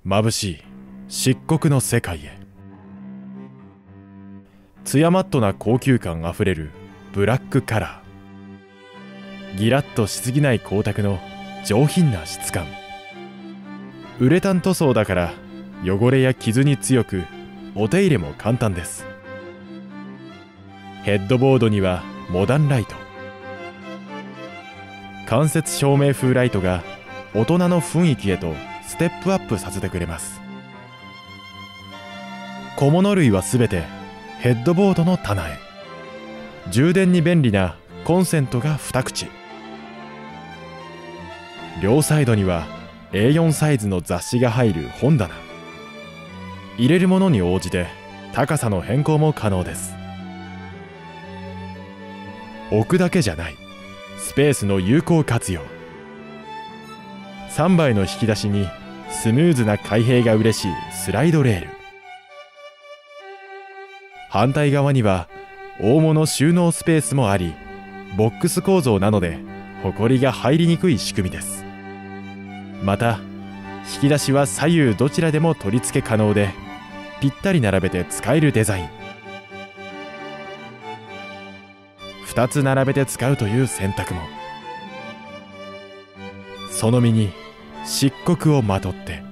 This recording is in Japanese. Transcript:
眩しい漆黒の世界へ。ツヤマットな高級感あふれるブラックカラー、ギラッとしすぎない光沢の上品な質感。ウレタン塗装だから汚れや傷に強く、お手入れも簡単です。ヘッドボードにはモダンライト、間接照明風ライトが大人の雰囲気へとステップアップさせてくれます。小物類はすべてヘッドボードの棚へ。充電に便利なコンセントが2口。両サイドには A4 サイズの雑誌が入る本棚。入れるものに応じて高さの変更も可能です。置くだけじゃない、スペースの有効活用。3枚の引き出しにスムーズな開閉が嬉しいスライドレール。反対側には大物収納スペースもあり、ボックス構造なのでホコリが入りにくい仕組みです。また引き出しは左右どちらでも取り付け可能で、ぴったり並べて使えるデザイン。2つ並べて使うという選択も。その身に漆黒をまとって